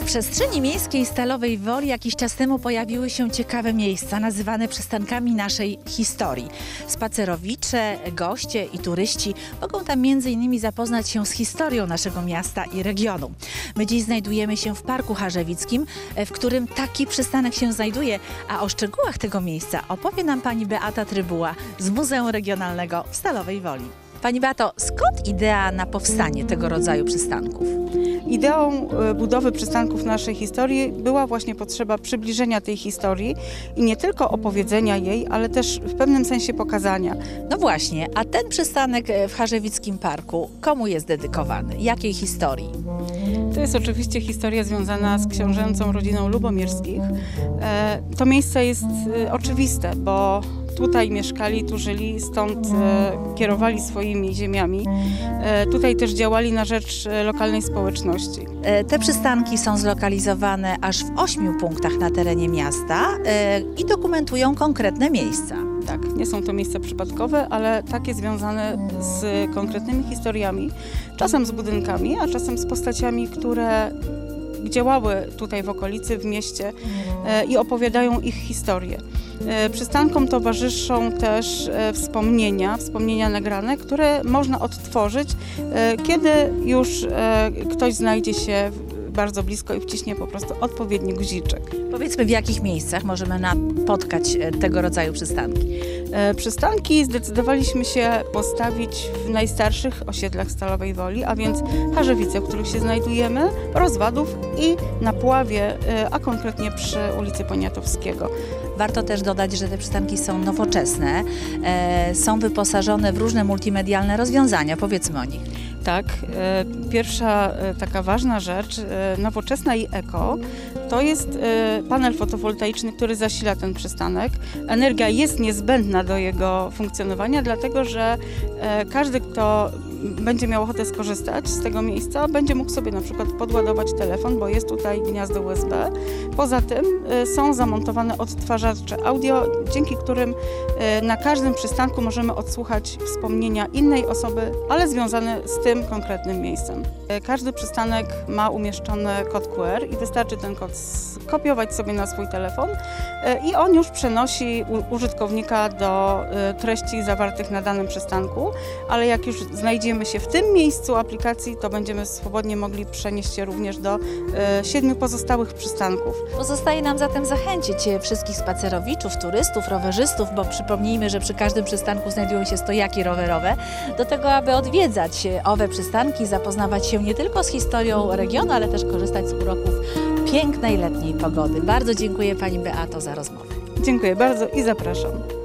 przestrzeni miejskiej Stalowej Woli jakiś czas temu pojawiły się ciekawe miejsca nazywane przystankami naszej historii. Spacerowicze, goście i turyści mogą tam m.in. zapoznać się z historią naszego miasta i regionu. My dziś znajdujemy się w Parku Harzewickim, w którym taki przystanek się znajduje, a o szczegółach tego miejsca opowie nam pani Beata Trybuła z Muzeum Regionalnego w Stalowej Woli. Pani Beato, skąd idea na powstanie tego rodzaju przystanków? Ideą budowy przystanków naszej historii była właśnie potrzeba przybliżenia tej historii i nie tylko opowiedzenia jej, ale też w pewnym sensie pokazania. No właśnie, a ten przystanek w Harzewickim Parku komu jest dedykowany? Jakiej historii? To jest oczywiście historia związana z książęcą rodziną Lubomierskich. To miejsce jest oczywiste, bo tutaj mieszkali, tu żyli, stąd kierowali swoimi ziemiami. Tutaj też działali na rzecz lokalnej społeczności. Te przystanki są zlokalizowane aż w 8 punktach na terenie miasta i dokumentują konkretne miejsca. Tak, nie są to miejsca przypadkowe, ale takie związane z konkretnymi historiami, czasem z budynkami, a czasem z postaciami, które działały tutaj w okolicy, w mieście i opowiadają ich historię. Przystankom towarzyszą też wspomnienia nagrane, które można odtworzyć, kiedy już ktoś znajdzie się bardzo blisko i wciśnie po prostu odpowiedni guziczek. Powiedzmy, w jakich miejscach możemy napotkać tego rodzaju przystanki? Przystanki zdecydowaliśmy się postawić w najstarszych osiedlach Stalowej Woli, a więc Harzewice, w których się znajdujemy, Rozwadów i na Puławie, a konkretnie przy ulicy Poniatowskiego. Warto też dodać, że te przystanki są nowoczesne, są wyposażone w różne multimedialne rozwiązania. Powiedzmy o nich. Tak, pierwsza taka ważna rzecz, nowoczesna i eko, to jest panel fotowoltaiczny, który zasila ten przystanek. Energia jest niezbędna do jego funkcjonowania, dlatego że każdy, kto będzie miał ochotę skorzystać z tego miejsca, będzie mógł sobie na przykład podładować telefon, bo jest tutaj gniazdo USB. Poza tym są zamontowane odtwarzacze audio, dzięki którym na każdym przystanku możemy odsłuchać wspomnienia innej osoby, ale związane z tym konkretnym miejscem. Każdy przystanek ma umieszczony kod QR i wystarczy ten kod skopiować sobie na swój telefon i on już przenosi użytkownika do treści zawartych na danym przystanku, ale jak już znajdziemy się w tym miejscu aplikacji, to będziemy swobodnie mogli przenieść się również do 7 pozostałych przystanków. Pozostaje nam zatem zachęcić wszystkich spacerowiczów, turystów, rowerzystów, bo przypomnijmy, że przy każdym przystanku znajdują się stojaki rowerowe, do tego, aby odwiedzać owe przystanki, zapoznawać się nie tylko z historią regionu, ale też korzystać z uroków pięknej letniej pogody. Bardzo dziękuję pani Beato za rozmowę. Dziękuję bardzo i zapraszam.